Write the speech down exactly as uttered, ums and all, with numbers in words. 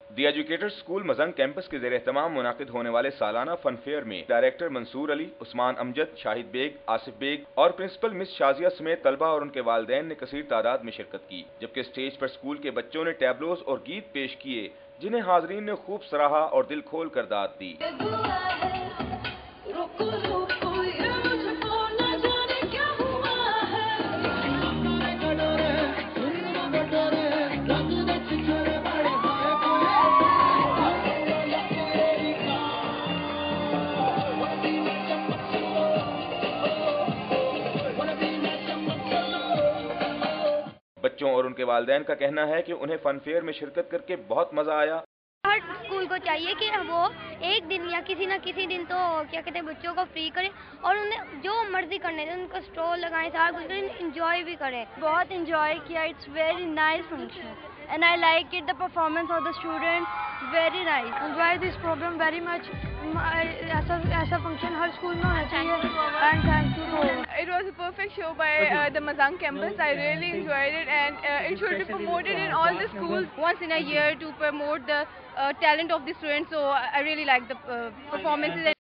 دی educator school Mozang campus کے زیر اہتمام منعقد ہونے والے سالانہ فن فیئر میں ڈائریکٹر منصور علی، عثمان امجد، شاہد بیگ، آصف بیگ اور پرنسپل مس شازیہ سمیت طلبہ اور ان کے والدین نے کثیر تعداد میں شرکت کی، جبکہ اسٹیج پر اسکول کے بچوں نے ٹیبلوز اور گیت پیش کیے جنہیں حاضرین نے خوب سراہا اور دل کھول کر داد دی۔ بچوں اور ان کے والدین کا کہنا ہے کہ انہیں فن فیئر میں شرکت کر کے بہت مزہ آیا۔ ہر اسکول کو چاہیے کہ وہ ایک دن یا کسی نہ کسی دن تو کیا کہتے ہیں بچوں کو فری کریں اور انہیں جو مرضی کرنے دیں، ان کو اسٹال لگائیں، سارا کچھ کریں، انجوائے بھی کریں۔ بہت انجوائے کیا، it's very nice function and I like it, the performance of the student very nice, enjoy this program very much. ایسا ایسا فنکشن ہر اسکول میں ہونا چاہیے and thank you. It was a perfect show by uh, the Mazang campus. I really enjoyed it, and uh, it should be promoted in all the schools once in a year to promote the uh, talent of the students. So I really like the uh, performances.